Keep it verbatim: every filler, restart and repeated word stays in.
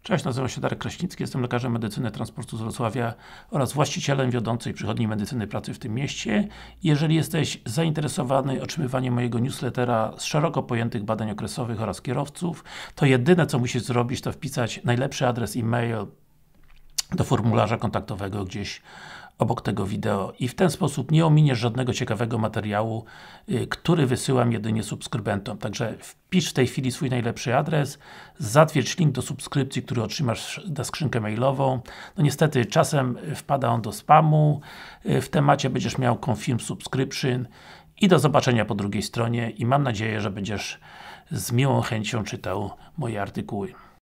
Cześć, nazywam się Darek Kraśnicki, jestem lekarzem medycyny transportu z Wrocławia oraz właścicielem wiodącej przychodni medycyny pracy w tym mieście. Jeżeli jesteś zainteresowany otrzymywaniem mojego newslettera z szeroko pojętych badań okresowych oraz kierowców, to jedyne co musisz zrobić, to wpisać najlepszy adres e-mail do formularza kontaktowego gdzieś obok tego wideo i w ten sposób nie ominiesz żadnego ciekawego materiału, yy, który wysyłam jedynie subskrybentom. Także wpisz w tej chwili swój najlepszy adres, zatwierdź link do subskrypcji, który otrzymasz na skrzynkę mailową. No niestety czasem wpada on do spamu, yy, w temacie będziesz miał confirm subscription i do zobaczenia po drugiej stronie i mam nadzieję, że będziesz z miłą chęcią czytał moje artykuły.